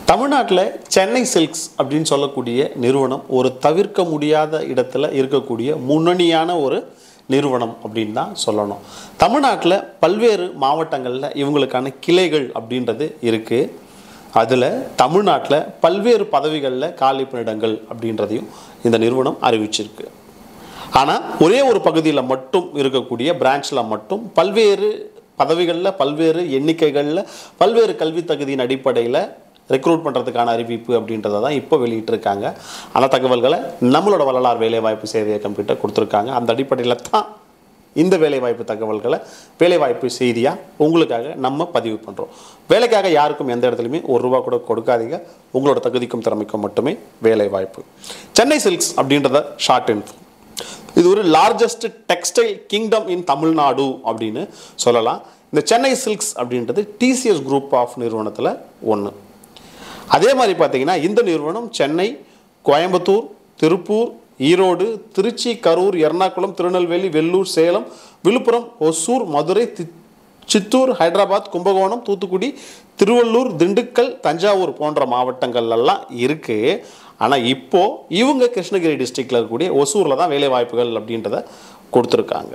தமிழ்நாட்டில் சென்னை சில்க்ஸ் அப்படின்னு சொல்லக்கூடிய நிறுவனம் ஒரு தவிர்க்க முடியாத இடத்துல இருக்கக்கூடிய முன்னணியான ஒரு நிறுவனம் அப்படின்னு தான் சொல்லணும். தமிழ்நாட்டில் பல்வேறு மாவட்டங்களில் இவங்களுக்கான கிளைகள் அப்படின்றது இருக்குது. அதில் தமிழ்நாட்டில் பல்வேறு பதவிகளில் காலி பணியிடங்கள் அப்படின்றதையும் இந்த நிறுவனம் அறிவிச்சிருக்கு. ஆனால் ஒரே ஒரு பகுதியில் மட்டும் இருக்கக்கூடிய பிரான்ச்சில் மட்டும் பல்வேறு பதவிகளில் பல்வேறு எண்ணிக்கைகளில் பல்வேறு கல்வி தகுதியின் அடிப்படையில் ரெக்ரூட் பண்ணுறதுக்கான அறிவிப்பு அப்படின்றத தான் இப்போ வெளியிட்டிருக்காங்க. அந்த தகவல்களை நம்மளோட வள்ளலார் வேலைவாய்ப்பு சேவை கம்ப்யூட்டர் கொடுத்துருக்காங்க. அந்த அடிப்படையில் தான் இந்த வேலைவாய்ப்பு தகவல்களை வேலைவாய்ப்பு செய்தியாக உங்களுக்காக நம்ம பதிவு பண்ணுறோம். வேலைக்காக யாருக்கும் எந்த இடத்துலையுமே ₹1 கூட கொடுக்காதீங்க. உங்களோட தகுதிக்கும் திறமைக்கும் மட்டுமே வேலைவாய்ப்பு. சென்னை சில்க்ஸ் அப்படின்றத ஷார்ட் இன்ஃபோ. இது ஒரு largest textile kingdom in Tamil Nadu அப்படின்னு சொல்லலாம். இந்த சென்னை சில்க்ஸ் அப்படின்றது டிசிஎஸ் குரூப் ஆஃப் நிறுவனத்தில் ஒன்று. அதே மாதிரி பார்த்தீங்கன்னா இந்த நிறுவனம் சென்னை, கோயம்புத்தூர், திருப்பூர், ஈரோடு, திருச்சி, கரூர், எர்ணாகுளம், திருநெல்வேலி, வெள்ளூர், சேலம், விழுப்புரம், ஒசூர், மதுரை, சித்தூர், ஹைதராபாத், கும்பகோணம், தூத்துக்குடி, திருவள்ளூர், திண்டுக்கல், தஞ்சாவூர் போன்ற மாவட்டங்கள்லாம் இருக்குது. ஆனால் இப்போது இவங்க கிருஷ்ணகிரி டிஸ்ட்ரிக்டில் இருக்கக்கூடிய ஒசூரில் தான் வேலைவாய்ப்புகள் அப்படின்றத கொடுத்துருக்காங்க.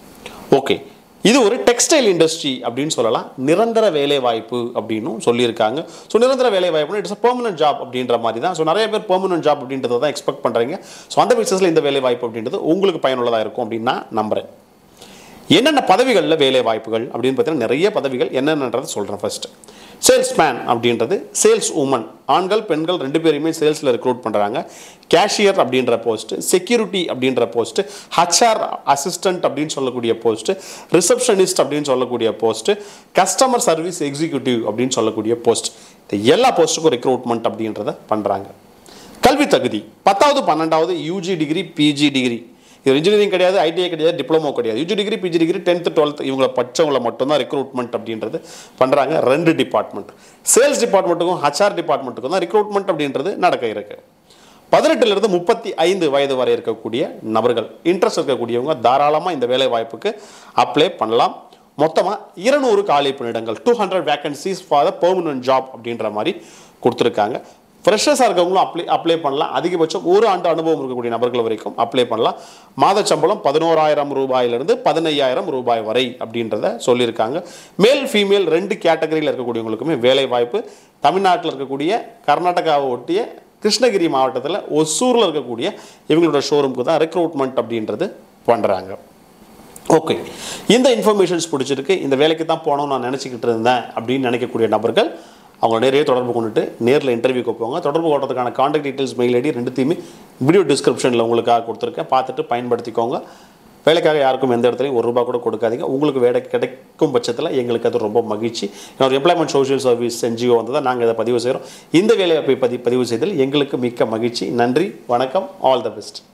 ஓகே, இது ஒரு டெக்ஸ்டைல் இண்டஸ்ட்ரி அப்படின்னு சொல்லலாம். நிரந்தர வேலைவாய்ப்பு அப்படின்னும் சொல்லியிருக்காங்க. ஸோ நிரந்தர வேலைவாய்ப்புனா இட்ஸ் பெர்மனன்ட் ஜாப் அப்படின்ற மாதிரி தான். ஸோ நிறைய பேர் பெர்மனன்ட் ஜாப் அப்படின்றத தான் எக்ஸ்பெக்ட் பண்ணுறீங்க. ஸோ அந்த பேசிஸில் இந்த வேலைவாய்ப்பு அப்படின்றது உங்களுக்கு பயனுள்ளதாக இருக்கும் அப்படின்னு நான் நம்புகிறேன். என்னென்ன பதவிகளில் வேலை வாய்ப்புகள் அப்படின்னு பார்த்தீங்கன்னா நிறைய பதவிகள் என்னென்னன்றதை சொல்கிறேன். ஃபர்ஸ்ட் சேல்ஸ்மேன் அப்படின்றது சேல்ஸ் உமன், ஆண்கள் பெண்கள் 2 பேரையுமே சேல்ஸில் ரெக்ரூட் பண்ணுறாங்க. கேஷியர் அப்படின்ற போஸ்ட்டு, செக்யூரிட்டி அப்படின்ற போஸ்ட்டு, hr அசிஸ்டன்ட் அப்படின்னு சொல்லக்கூடிய போஸ்ட்டு, ரிசப்ஷனிஸ்ட் அப்படின்னு சொல்லக்கூடிய போஸ்ட்டு, கஸ்டமர் சர்வீஸ் எக்ஸிக்யூட்டிவ் அப்படின்னு சொல்லக்கூடிய போஸ்ட், இந்த எல்லா போஸ்ட்டுக்கும் ரெக்ரூட்மெண்ட் அப்படின்றத பண்ணுறாங்க. கல்வி தகுதி 10வது 12வது யூஜி டிகிரி, பிஜி டிகிரி. இது இன்ஜினியரிங் கிடையாது, ஐடிஐ கிடையாது, டிப்ளமோ கிடையாது. UG degree, PG degree, 10th 12th இவங்களை படித்தவங்களை மட்டும்தான் ரெக்ரூட்மெண்ட் அப்படின்றது பண்ணுறாங்க. 2 டிபார்ட்மெண்ட், சேல்ஸ் டிபார்ட்மெண்ட்டுக்கும் ஹச்ஆர் டிபார்ட்மெண்ட்டுக்கும் தான் ரெக்ரூட்மெண்ட் அப்படின்றது நடக்க இருக்கு. 18லிருந்து 35 வயது வரை இருக்கக்கூடிய நபர்கள், இன்ட்ரெஸ்ட் இருக்கக்கூடியவங்க தாராளமாக இந்த வேலை வாய்ப்புக்கு அப்ளை பண்ணலாம். மொத்தமாக 200 காலி பணியிடங்கள், 200 vacancies for the permanent job அப்படின்ற மாதிரி கொடுத்துருக்காங்க. ஃப்ரெஷர்ஸாக இருக்கவங்களும் அப்ளை பண்ணலாம். அதிகபட்சம் 1 ஆண்டு அனுபவம் இருக்கக்கூடிய நபர்கள் வரைக்கும் அப்ளை பண்ணலாம். மாத சம்பளம் ₹11,000 ₹15,000 வரை அப்படின்றத சொல்லியிருக்காங்க. மேல் ஃபீமேல் 2 கேட்டகரியில் இருக்கக்கூடியவங்களுக்குமே வேலை வாய்ப்பு. தமிழ்நாட்டில் இருக்கக்கூடிய கர்நாடகாவை ஒட்டிய கிருஷ்ணகிரி மாவட்டத்தில் ஒசூரில் இருக்கக்கூடிய இவங்களோட ஷோரூமுக்கு தான் ரெக்ரூட்மெண்ட் அப்படின்றது பண்ணுறாங்க. ஓகே, இந்த இன்ஃபர்மேஷன்ஸ் பிடிச்சிருக்கு, இந்த வேலைக்கு தான் போகணும்னு நான் நினச்சிக்கிட்டு இருந்தேன் அப்படின்னு நினைக்கக்கூடிய நபர்கள் அவங்க நிறைய தொடர்பு கொண்டுட்டு நேரில் இன்டர்வியூக்கு போவாங்க. தொடர்பு கொள்றதுக்கான கான்டாக்ட் டீட்டெயில்ஸ், மெயில் ஐடி ரெண்டுத்தையுமே வீடியோ டிஸ்கிரிப்ஷனில் உங்களுக்காக கொடுத்துருக்கேன். பார்த்துட்டு பயன்படுத்திக்கோங்க. வேலைக்காக யாருக்கும் எந்த இடத்துலையும் ₹1 கூட கொடுக்காதீங்க. உங்களுக்கு வேலை கிடைக்கும் பட்சத்தில் எங்களுக்கு அது ரொம்ப மகிழ்ச்சி. ஒரு எம்ப்ளாய்மெண்ட் சோஷியல் சர்வீஸ் என்ஜிஓ வந்து தான் நாங்கள் இதை பதிவு செய்கிறோம். இந்த வேலைவாய்ப்பை பதிவு செய்ததில் எங்களுக்கு மிக்க மகிழ்ச்சி. நன்றி, வணக்கம், ஆல் த பெஸ்ட்.